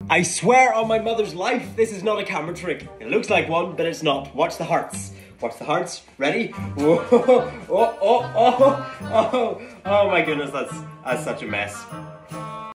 I swear on my mother's life, this is not a camera trick. It looks like one, but it's not. Watch the hearts. Watch the hearts. Ready? Whoa. Oh my goodness, that's such a mess.